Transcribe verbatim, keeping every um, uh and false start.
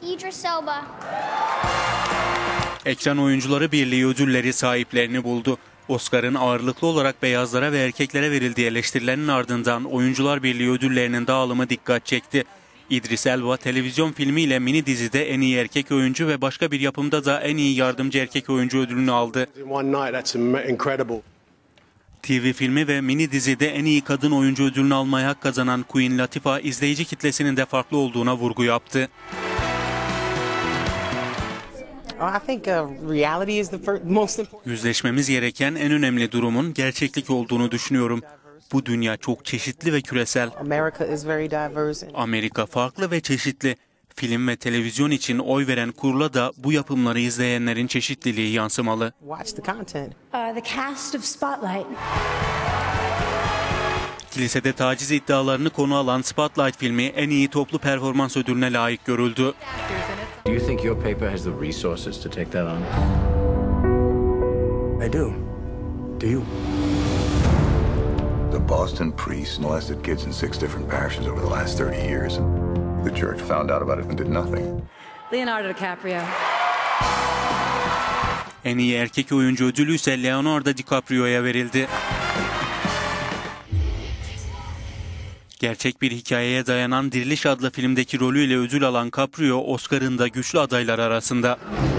Idris Elba. Ekran Oyuncuları Birliği ödülleri sahiplerini buldu. Oscar'ın ağırlıklı olarak beyazlara ve erkeklere verildiği eleştirilerinin ardından Oyuncular Birliği ödüllerinin dağılımı dikkat çekti. İdris Elba televizyon filmiyle mini dizide en iyi erkek oyuncu ve başka bir yapımda da en iyi yardımcı erkek oyuncu ödülünü aldı. T V filmi ve mini dizide en iyi kadın oyuncu ödülünü almaya hak kazanan Queen Latifah, izleyici kitlesinin de farklı olduğuna vurgu yaptı. Yüzleşmemiz gereken en önemli durumun gerçeklik olduğunu düşünüyorum. Bu dünya çok çeşitli ve küresel. Amerika farklı ve çeşitli. Film ve televizyon için oy veren kurula da bu yapımları izleyenlerin çeşitliliği yansımalı. Kilisede taciz iddialarını konu alan Spotlight filmi en iyi toplu performans ödülüne layık görüldü. Do you think your paper has the resources to take that on? I do. Do you? The Boston priests molested kids in six different parishes over the last thirty years. The church found out about it and did nothing. Leonardo DiCaprio. En iyi erkek oyuncu ödülü ise Leonardo DiCaprio'ya verildi. Gerçek bir hikayeye dayanan Diriliş adlı filmdeki rolüyle ödül alan Caprio, Oscar'ın da güçlü adaylar arasında.